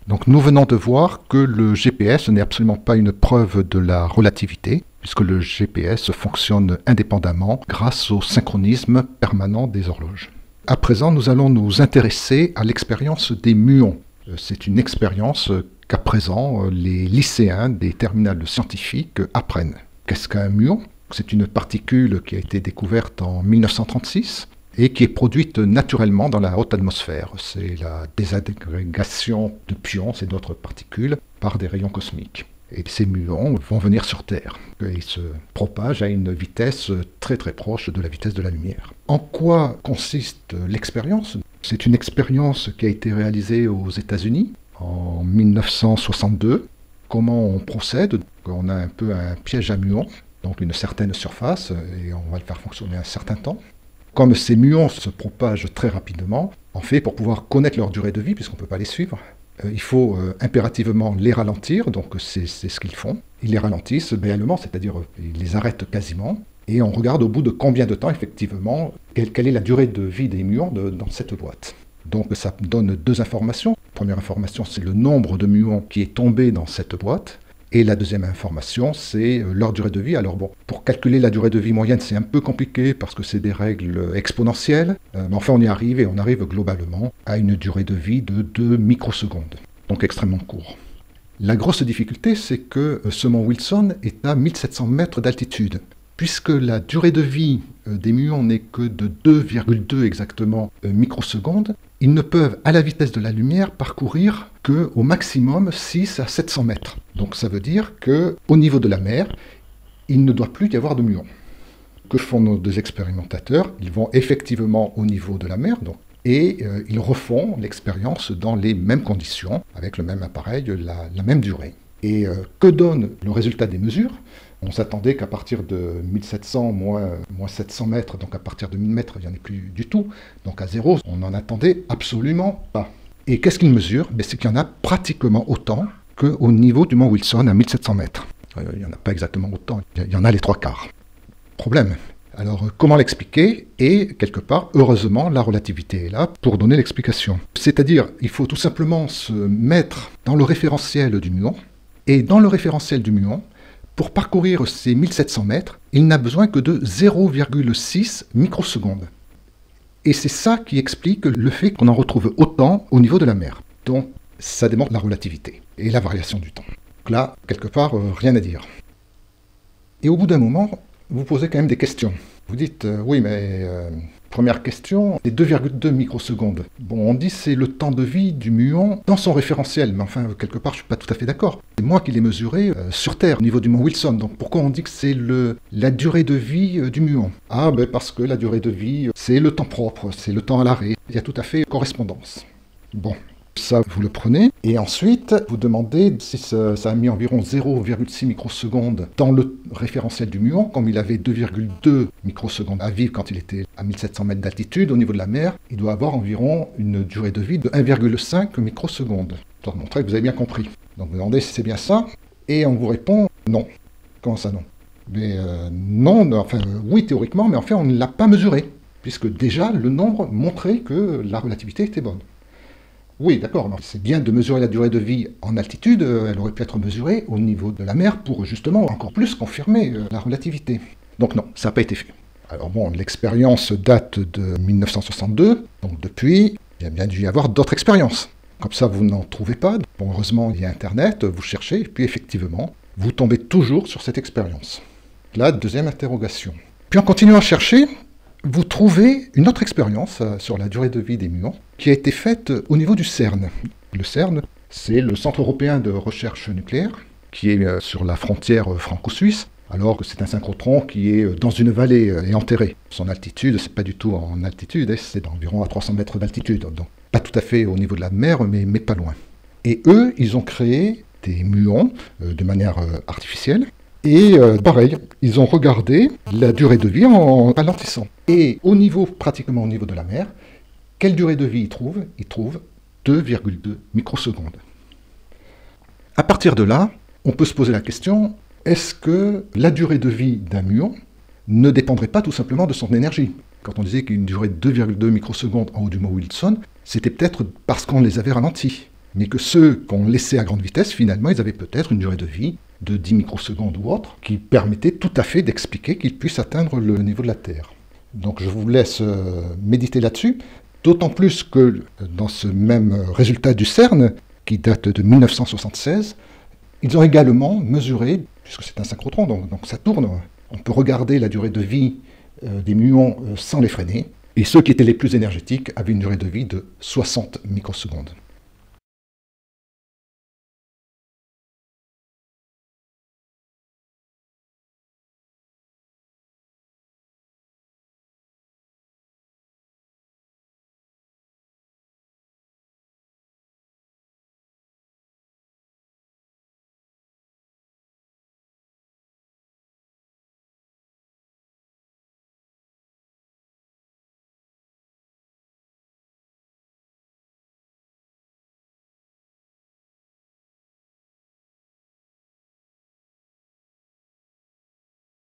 Donc nous venons de voir que le GPS n'est absolument pas une preuve de la relativité, puisque le GPS fonctionne indépendamment grâce au synchronisme permanent des horloges. À présent, nous allons nous intéresser à l'expérience des muons. C'est une expérience qu'à présent les lycéens des terminales scientifiques apprennent. Qu'est-ce qu'un muon? C'est une particule qui a été découverte en 1936 et qui est produite naturellement dans la haute atmosphère. C'est la désagrégation de pions et d'autres particules par des rayons cosmiques. Et ces muons vont venir sur Terre. Ils se propagent à une vitesse très très proche de la vitesse de la lumière. En quoi consiste l'expérience? C'est une expérience qui a été réalisée aux États-Unis en 1962. Comment on procède? On a un peu un piège à muons, donc une certaine surface, et on va le faire fonctionner un certain temps. Comme ces muons se propagent très rapidement, en fait, pour pouvoir connaître leur durée de vie, puisqu'on ne peut pas les suivre, il faut impérativement les ralentir, donc c'est ce qu'ils font. Ils les ralentissent réellement, c'est-à-dire ils les arrêtent quasiment, et on regarde au bout de combien de temps, effectivement, quelle est la durée de vie des muons dans cette boîte. Donc ça donne deux informations. La première information, c'est le nombre de muons qui est tombé dans cette boîte. Et la deuxième information, c'est leur durée de vie. Alors bon, pour calculer la durée de vie moyenne, c'est un peu compliqué parce que c'est des règles exponentielles. Mais enfin, on y arrive et on arrive globalement à une durée de vie de 2 microsecondes. Donc extrêmement court. La grosse difficulté, c'est que ce mont Wilson est à 1700 mètres d'altitude. Puisque la durée de vie des muons n'est que de 2,2 exactement microsecondes, ils ne peuvent, à la vitesse de la lumière, parcourir qu'au maximum 6 à 700 mètres. Donc ça veut dire qu'au niveau de la mer, il ne doit plus y avoir de muons. Que font nos deux expérimentateurs? Ils vont effectivement au niveau de la mer, et ils refont l'expérience dans les mêmes conditions, avec le même appareil, la même durée. Et que donne le résultat des mesures? On s'attendait qu'à partir de 1700 moins 700 mètres, donc à partir de 1000 mètres, il n'y en ait plus du tout. Donc à zéro, on n'en attendait absolument pas. Et qu'est-ce qu'ils mesurent? C'est qu'il y en a pratiquement autant qu'au niveau du mont Wilson à 1700 mètres. Il n'y en a pas exactement autant, il y en a les 3/4. Problème. Alors comment l'expliquer? Et quelque part, heureusement, la relativité est là pour donner l'explication. C'est-à-dire, il faut tout simplement se mettre dans le référentiel du muon, et dans le référentiel du muon, pour parcourir ces 1700 mètres, il n'a besoin que de 0,6 microsecondes. Et c'est ça qui explique le fait qu'on en retrouve autant au niveau de la mer. Donc ça démontre la relativité et la variation du temps. Donc là, quelque part, rien à dire. Et au bout d'un moment, vous posez quand même des questions. Vous dites, oui, mais première question, c'est 2,2 microsecondes. Bon, on dit c'est le temps de vie du muon dans son référentiel, mais enfin, quelque part, je ne suis pas tout à fait d'accord. C'est moi qui l'ai mesuré sur Terre, au niveau du mont Wilson. Donc pourquoi on dit que c'est la durée de vie du muon? Ah, ben parce que la durée de vie, c'est le temps propre, c'est le temps à l'arrêt. Il y a tout à fait correspondance. Bon. Ça, vous le prenez, et ensuite, vous demandez si ça a mis environ 0,6 microsecondes dans le référentiel du muon, comme il avait 2,2 microsecondes à vivre quand il était à 1700 mètres d'altitude au niveau de la mer, il doit avoir environ une durée de vie de 1,5 microsecondes. Pour montrer que vous avez bien compris. Donc vous demandez si c'est bien ça, et on vous répond non. Comment ça non? Mais non, enfin oui théoriquement, mais en fait on ne l'a pas mesuré, puisque déjà le nombre montrait que la relativité était bonne. Oui, d'accord, c'est bien de mesurer la durée de vie en altitude, elle aurait pu être mesurée au niveau de la mer pour justement encore plus confirmer la relativité. Donc non, ça n'a pas été fait. Alors bon, l'expérience date de 1962, donc depuis, il y a bien dû y avoir d'autres expériences. Comme ça, vous n'en trouvez pas. Bon, heureusement, il y a Internet, vous cherchez, et puis effectivement, vous tombez toujours sur cette expérience. La deuxième interrogation. Puis en continuant à chercher, vous trouvez une autre expérience sur la durée de vie des muons qui a été faite au niveau du CERN. Le CERN, c'est le Centre européen de recherche nucléaire qui est sur la frontière franco-suisse, alors que c'est un synchrotron qui est dans une vallée et enterré. Son altitude, c'est pas du tout en altitude, c'est d'environ à 300 mètres d'altitude, donc pas tout à fait au niveau de la mer, mais pas loin. Et eux, ils ont créé des muons de manière artificielle. Et pareil, ils ont regardé la durée de vie en ralentissant. Et pratiquement au niveau de la mer, quelle durée de vie ils trouvent? Ils trouvent 2,2 microsecondes. À partir de là, on peut se poser la question, est-ce que la durée de vie d'un muon ne dépendrait pas tout simplement de son énergie? Quand on disait qu'une durée de 2,2 microsecondes en haut du mont Wilson, c'était peut-être parce qu'on les avait ralentis. mais que ceux qu'on laissait à grande vitesse, finalement, ils avaient peut-être une durée de vie de 10 microsecondes ou autre, qui permettait tout à fait d'expliquer qu'ils puissent atteindre le niveau de la Terre. Donc je vous laisse méditer là-dessus, d'autant plus que dans ce même résultat du CERN, qui date de 1976, ils ont également mesuré, puisque c'est un synchrotron, donc ça tourne, on peut regarder la durée de vie des muons sans les freiner, et ceux qui étaient les plus énergétiques avaient une durée de vie de 60 microsecondes.